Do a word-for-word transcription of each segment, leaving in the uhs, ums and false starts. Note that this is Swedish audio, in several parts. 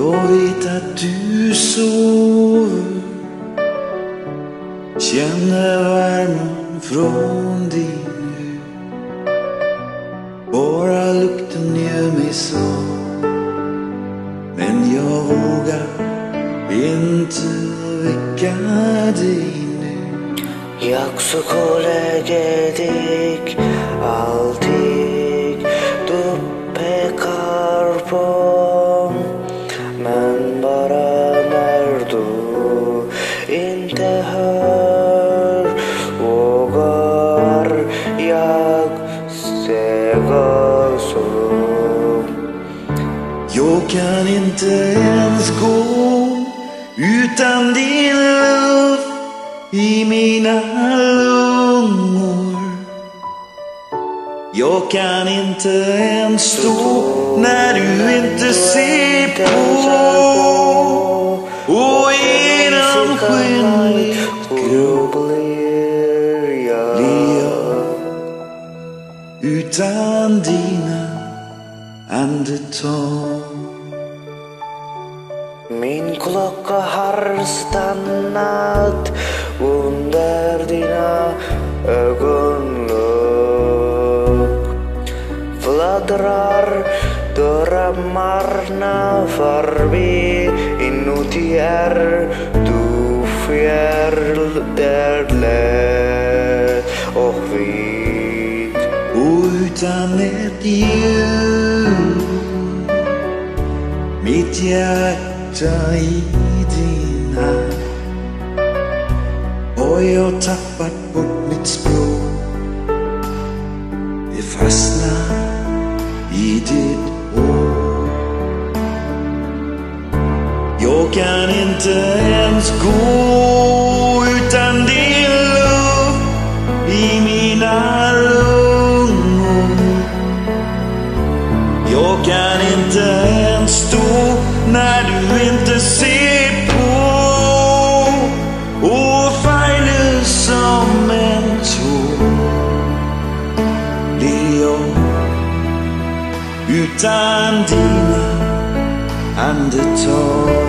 Jag vet att du sover, känner värmen från din hud. Bara lukten gör mig svag, men jag vågar inte väcka dig nu. 약속하게dik alltid du pekar på, men bara när du inte hör vågar jag säga så. Jag kan inte ens gå utan din luft i mina lungor. Jag kan inte ens stå när du inte ser på. Och genom skenet grå blir jag utan dina andetag. Min klocka har stannat under dina ögonlock. Fladdrar drömmarna förbi, inuti är du fjärdedel och vit. Och utan ett ljud, mitt hjärta i din hand, och jag tappat bort mitt språk. Det fastnar i ditt ord. Jag kan inte ens gå utan din luft i mina lungor. Jag kan inte ens stå när du inte ser på. Och faller som en tår blir jag utan dina andetag.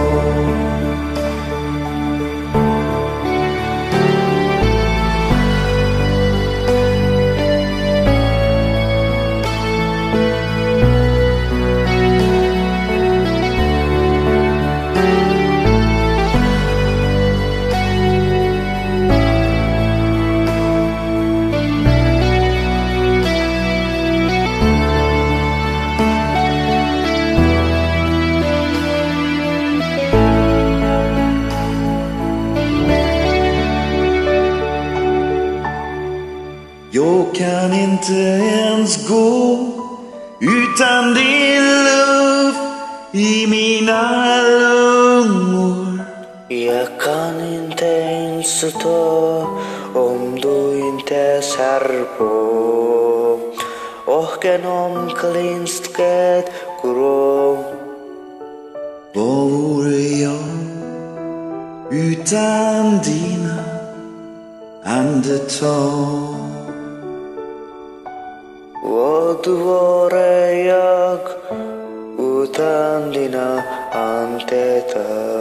Jag kan inte ens gå utan din luft i mina lungor. Jag kan inte ens stå om du inte ser på. Och genom klinsket grå. Vad vore jag utan dina andetag? Vad vore jag utan dina andetag?